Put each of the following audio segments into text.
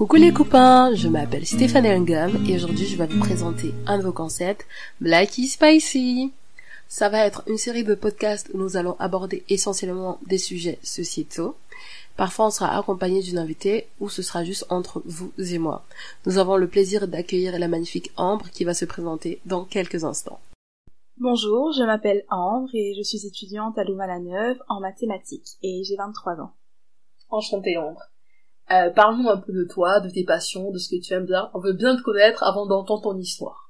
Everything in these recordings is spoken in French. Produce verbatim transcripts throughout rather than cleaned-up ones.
Coucou les copains, je m'appelle Stéphane Engam et aujourd'hui je vais vous présenter un nouveau concept, Blacky Spicy. Ça va être une série de podcasts où nous allons aborder essentiellement des sujets sociétaux. Parfois on sera accompagné d'une invitée ou ce sera juste entre vous et moi. Nous avons le plaisir d'accueillir la magnifique Ambre qui va se présenter dans quelques instants. Bonjour, je m'appelle Ambre et je suis étudiante à Louvain-la-Neuve en mathématiques et j'ai vingt-trois ans. Enchantée Ambre. Euh, parle-nous un peu de toi, de tes passions, de ce que tu aimes bien. On veut bien te connaître avant d'entendre ton histoire.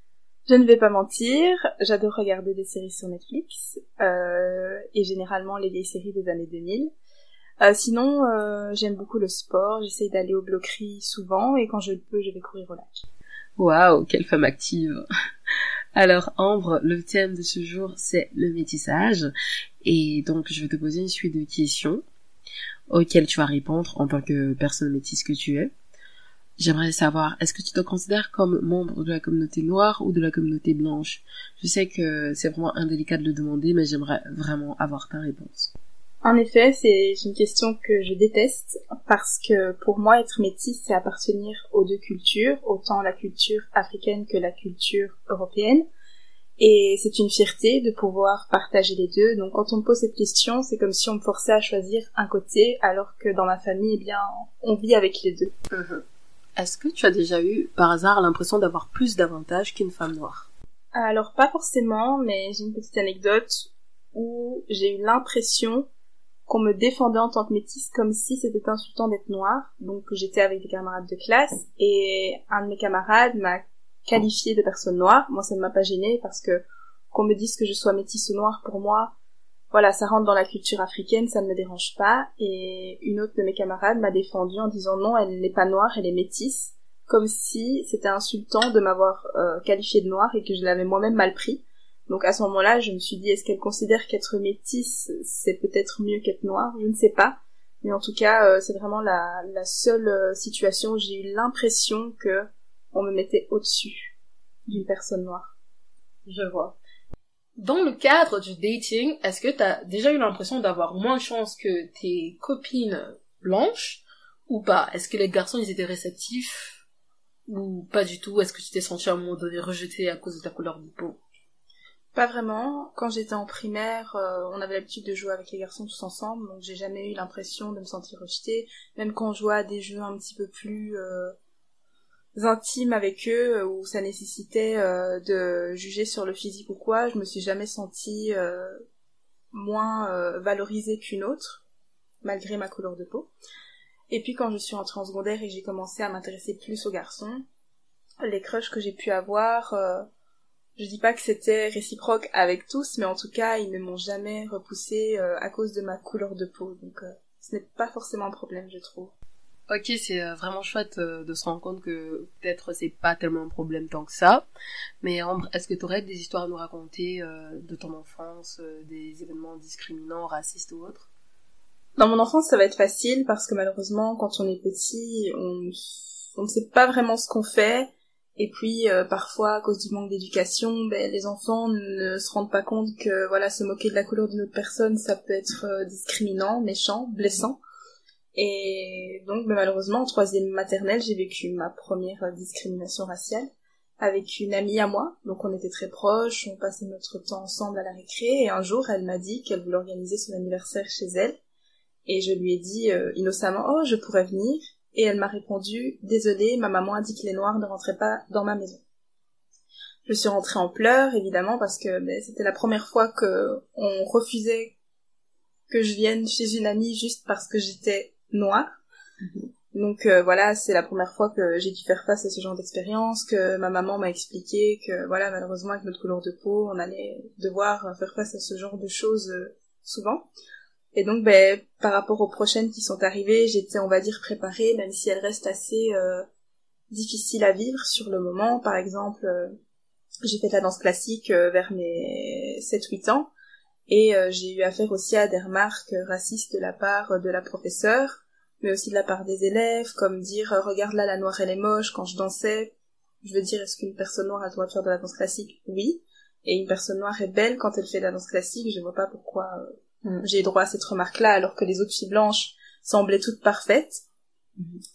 Je ne vais pas mentir, j'adore regarder des séries sur Netflix, euh, et généralement les vieilles séries des années deux mille. Euh, sinon, euh, j'aime beaucoup le sport, j'essaye d'aller aux bloqueries souvent, et quand je le peux, je vais courir au lac. Waouh, quelle femme active. Alors Ambre, le thème de ce jour, c'est le métissage, et donc je vais te poser une suite de questions auxquelles tu vas répondre en tant que personne métisse que tu es. J'aimerais savoir, est-ce que tu te considères comme membre de la communauté noire ou de la communauté blanche? Je sais que c'est vraiment indélicat de le demander, mais j'aimerais vraiment avoir ta réponse. En effet, c'est une question que je déteste, parce que pour moi, être métisse, c'est appartenir aux deux cultures, autant la culture africaine que la culture européenne. Et c'est une fierté de pouvoir partager les deux. Donc quand on me pose cette question, c'est comme si on me forçait à choisir un côté, alors que dans ma famille, eh bien, on vit avec les deux. Mmh. Est-ce que tu as déjà eu, par hasard, l'impression d'avoir plus d'avantages qu'une femme noire? Alors pas forcément, mais j'ai une petite anecdote où j'ai eu l'impression qu'on me défendait en tant que métisse comme si c'était insultant d'être noire. Donc j'étais avec des camarades de classe et un de mes camarades m'a qualifiée de personne noire. Moi, ça ne m'a pas gênée parce que qu'on me dise que je sois métisse ou noire, pour moi, voilà, ça rentre dans la culture africaine, ça ne me dérange pas. Et une autre de mes camarades m'a défendue en disant non, elle n'est pas noire, elle est métisse, comme si c'était insultant de m'avoir euh, qualifiée de noire et que je l'avais moi-même mal pris. Donc à ce moment-là, je me suis dit, est-ce qu'elle considère qu'être métisse, c'est peut-être mieux qu'être noire? Je ne sais pas. Mais en tout cas, euh, c'est vraiment la, la seule euh, situation où j'ai eu l'impression que on me mettait au-dessus d'une personne noire. Je vois. Dans le cadre du dating, est-ce que t'as déjà eu l'impression d'avoir moins de chance que tes copines blanches ou pas? Est-ce que les garçons ils étaient réceptifs ou pas du tout? Est-ce que tu t'es sentie à un moment donné rejetée à cause de ta couleur de peau? Pas vraiment. Quand j'étais en primaire, euh, on avait l'habitude de jouer avec les garçons tous ensemble, donc j'ai jamais eu l'impression de me sentir rejetée. Même quand on jouait à des jeux un petit peu plus euh, intimes avec eux, où ça nécessitait euh, de juger sur le physique ou quoi, je me suis jamais sentie euh, moins euh, valorisée qu'une autre, malgré ma couleur de peau. Et puis quand je suis entrée en secondaire et j'ai commencé à m'intéresser plus aux garçons, les crushs que j'ai pu avoir, euh, je dis pas que c'était réciproque avec tous, mais en tout cas ils ne m'ont jamais repoussée euh, à cause de ma couleur de peau, donc euh, ce n'est pas forcément un problème, je trouve. Ok, c'est euh, vraiment chouette euh, de se rendre compte que peut-être c'est pas tellement un problème tant que ça. Mais Ambre, est-ce que tu aurais des histoires à nous raconter euh, de ton enfance, euh, des événements discriminants, racistes ou autres? Dans mon enfance, ça va être facile parce que malheureusement, quand on est petit, on, on ne sait pas vraiment ce qu'on fait. Et puis, euh, parfois, à cause du manque d'éducation, ben, les enfants ne se rendent pas compte que, voilà, se moquer de la couleur d'une autre personne, ça peut être euh, discriminant, méchant, blessant. Et donc, ben, malheureusement, en troisième maternelle, j'ai vécu ma première euh, discrimination raciale avec une amie à moi. Donc, on était très proches, on passait notre temps ensemble à la récré. Et un jour, elle m'a dit qu'elle voulait organiser son anniversaire chez elle. Et je lui ai dit euh, innocemment, oh, je pourrais venir. Et elle m'a répondu, désolée, ma maman a dit que les noirs ne rentraient pas dans ma maison. Je suis rentrée en pleurs, évidemment, parce que ben, c'était la première fois que on refusait que je vienne chez une amie juste parce que j'étais noire. Mm-hmm. Donc euh, voilà, c'est la première fois que j'ai dû faire face à ce genre d'expérience, que ma maman m'a expliqué que voilà, malheureusement avec notre couleur de peau, on allait devoir faire face à ce genre de choses euh, souvent. Et donc, ben, par rapport aux prochaines qui sont arrivées, j'étais, on va dire, préparée, même si elles restent assez euh, difficiles à vivre sur le moment. Par exemple, euh, j'ai fait de la danse classique euh, vers mes sept huit ans, et euh, j'ai eu affaire aussi à des remarques racistes de la part de la professeure, mais aussi de la part des élèves, comme dire « Regarde là, la noire, elle est moche » quand je dansais. Je veux dire, est-ce qu'une personne noire a le droit de faire de la danse classique? Oui. Et une personne noire est belle quand elle fait de la danse classique, je vois pas pourquoi... Euh, j'ai droit à cette remarque-là, alors que les autres filles blanches semblaient toutes parfaites. Mm-hmm.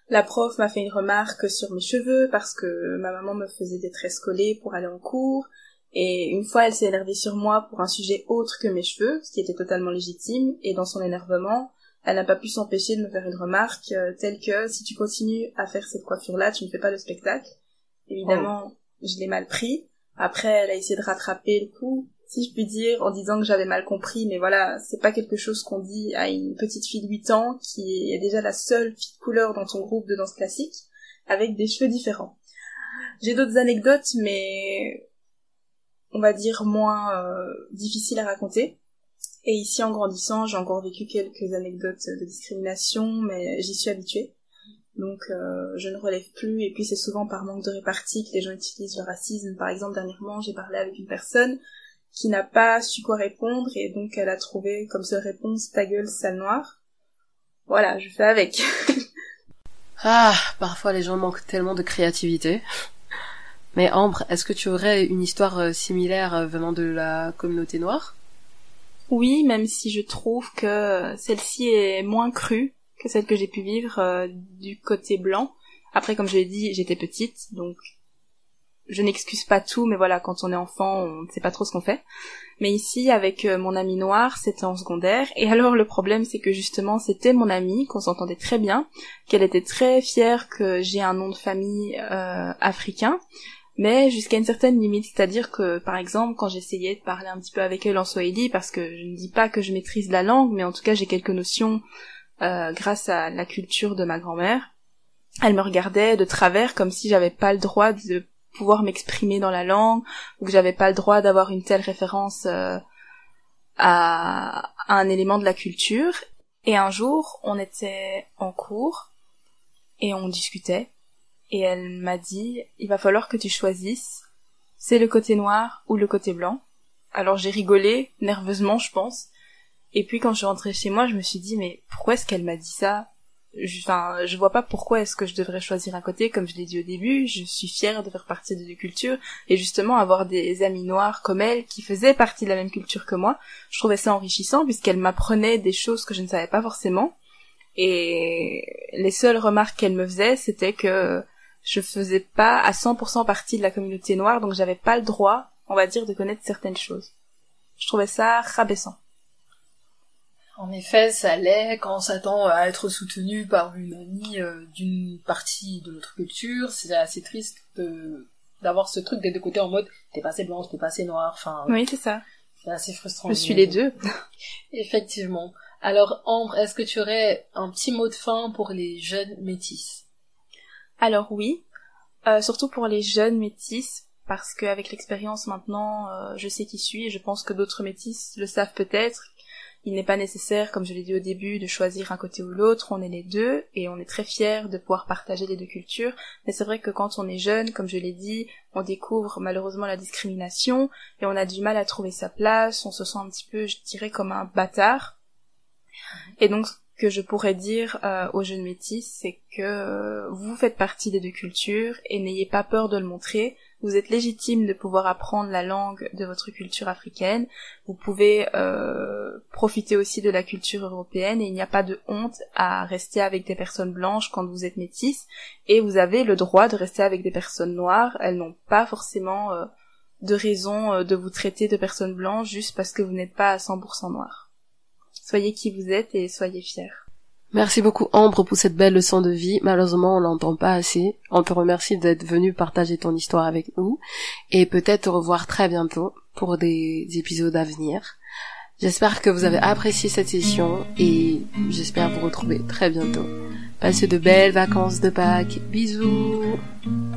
La prof m'a fait une remarque sur mes cheveux parce que ma maman me faisait des tresses collées pour aller en cours. Et une fois, elle s'est énervée sur moi pour un sujet autre que mes cheveux, ce qui était totalement légitime. Et dans son énervement, elle n'a pas pu s'empêcher de me faire une remarque euh, telle que si tu continues à faire cette coiffure-là, tu ne fais pas le spectacle. Évidemment, oh. je l'ai mal pris. Après, elle a essayé de rattraper le coup, si je puis dire, en disant que j'avais mal compris. Mais voilà, c'est pas quelque chose qu'on dit à une petite fille de huit ans qui est déjà la seule fille de couleur dans ton groupe de danse classique, avec des cheveux différents. J'ai d'autres anecdotes, mais on va dire moins euh, difficiles à raconter. Et ici, en grandissant, j'ai encore vécu quelques anecdotes de discrimination, mais j'y suis habituée. Donc, euh, je ne relève plus. Et puis, c'est souvent par manque de répartie que les gens utilisent le racisme. Par exemple, dernièrement, j'ai parlé avec une personne qui n'a pas su quoi répondre, et donc elle a trouvé comme seule réponse « ta gueule, sale noire ». Voilà, je fais avec. Ah, parfois les gens manquent tellement de créativité. Mais Ambre, est-ce que tu aurais une histoire similaire venant de la communauté noire ? Oui, même si je trouve que celle-ci est moins crue que celle que j'ai pu vivre euh, du côté blanc. Après, comme je l'ai dit, j'étais petite, donc je n'excuse pas tout, mais voilà, quand on est enfant, on ne sait pas trop ce qu'on fait. Mais ici, avec euh, mon amie noire, c'était en secondaire. Et alors, le problème, c'est que justement, c'était mon amie, qu'on s'entendait très bien, qu'elle était très fière que j'ai un nom de famille euh, africain, mais jusqu'à une certaine limite. C'est-à-dire que, par exemple, quand j'essayais de parler un petit peu avec elle en swahili, parce que je ne dis pas que je maîtrise la langue, mais en tout cas, j'ai quelques notions euh, grâce à la culture de ma grand-mère, elle me regardait de travers comme si j'avais pas le droit de pouvoir m'exprimer dans la langue, ou que j'avais pas le droit d'avoir une telle référence euh, à, à un élément de la culture. Et un jour, on était en cours, et on discutait, et elle m'a dit « il va falloir que tu choisisses, c'est le côté noir ou le côté blanc ». Alors j'ai rigolé, nerveusement je pense, et puis quand je suis rentrée chez moi, je me suis dit « mais pourquoi est-ce qu'elle m'a dit ça ?» Enfin, je vois pas pourquoi est-ce que je devrais choisir un côté, comme je l'ai dit au début, je suis fière de faire partie de deux cultures, et justement avoir des amis noirs comme elle, qui faisaient partie de la même culture que moi, je trouvais ça enrichissant, puisqu'elle m'apprenait des choses que je ne savais pas forcément, et les seules remarques qu'elle me faisait, c'était que je faisais pas à cent pour cent partie de la communauté noire, donc j'avais pas le droit, on va dire, de connaître certaines choses. Je trouvais ça rabaissant. En effet, ça l'est quand on s'attend à être soutenu par une amie euh, d'une partie de notre culture. C'est assez triste de d'avoir ce truc des deux côtés en mode t'es pas assez blanche, t'es pas assez noire. Enfin, oui, c'est ça. C'est assez frustrant. Je suis les deux. Effectivement. Alors, Ambre, est-ce que tu aurais un petit mot de fin pour les jeunes métis ? Alors oui, euh, surtout pour les jeunes métis, parce qu'avec l'expérience maintenant, euh, je sais qui suis, et je pense que d'autres métis le savent peut-être. Il n'est pas nécessaire, comme je l'ai dit au début, de choisir un côté ou l'autre, on est les deux, et on est très fiers de pouvoir partager les deux cultures, mais c'est vrai que quand on est jeune, comme je l'ai dit, on découvre malheureusement la discrimination, et on a du mal à trouver sa place, on se sent un petit peu, je dirais, comme un bâtard. Et donc, ce que je pourrais dire euh, aux jeunes métis, c'est que euh, vous faites partie des deux cultures, et n'ayez pas peur de le montrer. Vous êtes légitime de pouvoir apprendre la langue de votre culture africaine. Vous pouvez euh, profiter aussi de la culture européenne, et il n'y a pas de honte à rester avec des personnes blanches quand vous êtes métis. Et vous avez le droit de rester avec des personnes noires. Elles n'ont pas forcément euh, de raison euh, de vous traiter de personnes blanches juste parce que vous n'êtes pas à cent pour cent noir. Soyez qui vous êtes et soyez fiers. Merci beaucoup Ambre pour cette belle leçon de vie. Malheureusement, on l'entend pas assez. On te remercie d'être venue partager ton histoire avec nous et peut-être te revoir très bientôt pour des épisodes à venir. J'espère que vous avez apprécié cette session et j'espère vous retrouver très bientôt. Passez de belles vacances de Pâques. Bisous.